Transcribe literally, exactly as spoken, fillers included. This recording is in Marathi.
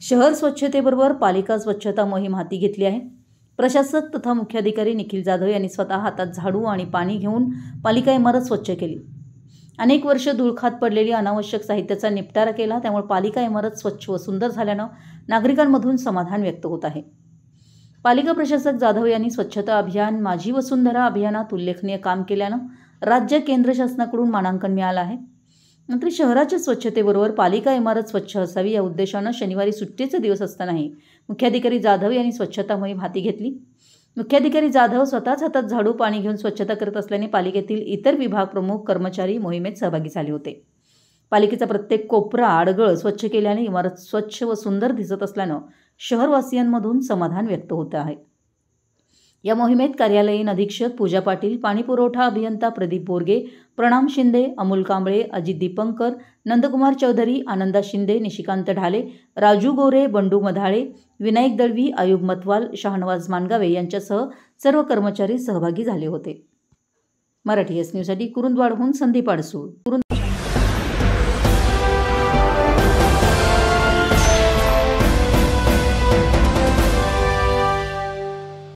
शहर स्वच्छतेबरोबर पालिका स्वच्छता मोहीम हाती घेतली आहे। प्रशासक तथा मुख्याधिकारी निखिल जाधव यांनी स्वतः हातात झाडू आणि पाणी घेऊन पालिका इमारत स्वच्छ केली। अनेक वर्ष धुळखात पडलेली अनावश्यक साहित्याचा निपटारा केला, त्यामुळे पालिका इमारत स्वच्छ व सुंदर झाल्यानं नागरिकांमधून समाधान व्यक्त होत आहे। पालिका प्रशासक जाधव यांनी स्वच्छता अभियान माझी वसुंधरा अभियानात उल्लेखनीय काम केल्यानं राज्य केंद्र शासनाकडून मानांकन मिळालं आहे। नंतर शहराच्या स्वच्छतेबरोबर पालिका इमारत स्वच्छ असावी या उद्देशानं शनिवारी सुट्टीचे दिवस असतानाही मुख्याधिकारी जाधव यांनी स्वच्छता मोहीम हाती घेतली। मुख्याधिकारी जाधव स्वतःच हातात झाडू पाणी घेऊन स्वच्छता करत असल्याने पालिकेतील इतर विभाग प्रमुख कर्मचारी मोहिमेत सहभागी झाले होते। पालिकेचा प्रत्येक कोपरा आडगळ स्वच्छ केल्याने इमारत स्वच्छ व सुंदर दिसत असल्यानं शहरवासियांमधून समाधान व्यक्त होत आहे। या मोहिमेत कार्यालयीन अधीक्षक पूजा पाटील, पाणी पुरवठा अभियंता प्रदीप बोरगे, प्रणाम शिंदे, अमोल कांबळे, अजित दीपंकर, नंदकुमार चौधरी, आनंदा शिंदे, निशिकांत ढाले, राजू गोरे, बंडू मधाळे, विनायक दळवी, आयुब मतवाल, शाहनवाज मानगावे यांच्यासह सर्व कर्मचारी सहभागी झाले होते। मराठी एस न्यूजसाठी कुरुंदवाडहून संदीप अडसूळ।